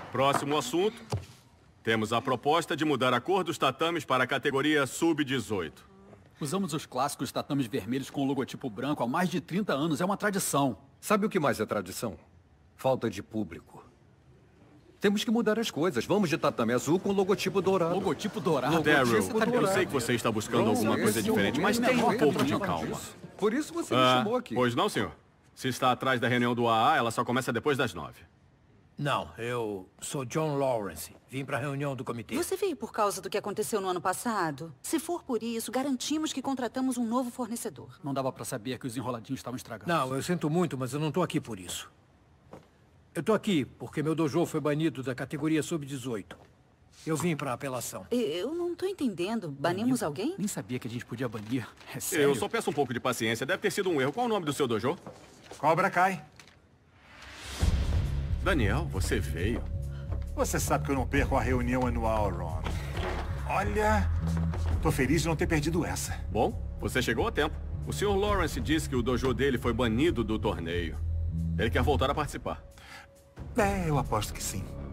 Próximo assunto. Temos a proposta de mudar a cor dos tatames para a categoria Sub-18. Usamos os clássicos tatames vermelhos com o logotipo branco há mais de 30 anos. É uma tradição. Sabe o que mais é tradição? Falta de público. Temos que mudar as coisas. Vamos de tatame azul com logotipo dourado. Logotipo dourado? Daryl, Tá eu sei que você está buscando alguma coisa diferente, mas tenha um pouco de calma. Por isso você me chamou aqui. Pois não, senhor. Se está atrás da reunião do AA, ela só começa depois das 9. Não, eu sou John Lawrence. Vim para a reunião do comitê. Você veio por causa do que aconteceu no ano passado? Se for por isso, garantimos que contratamos um novo fornecedor. Não dava pra saber que os enroladinhos estavam estragados. Não, eu sinto muito, mas eu não tô aqui por isso. Eu tô aqui porque meu dojo foi banido da categoria Sub-18. Eu vim para apelação. Eu não tô entendendo. Banimos alguém? Nem sabia que a gente podia banir. É sério? Eu só peço um pouco de paciência. Deve ter sido um erro. Qual o nome do seu dojo? Cobra Kai. Daniel, você veio. Você sabe que eu não perco a reunião anual, Ron. Olha, tô feliz de não ter perdido essa. Bom, você chegou a tempo. O Sr. Lawrence disse que o dojo dele foi banido do torneio. Ele quer voltar a participar. Eu aposto que sim.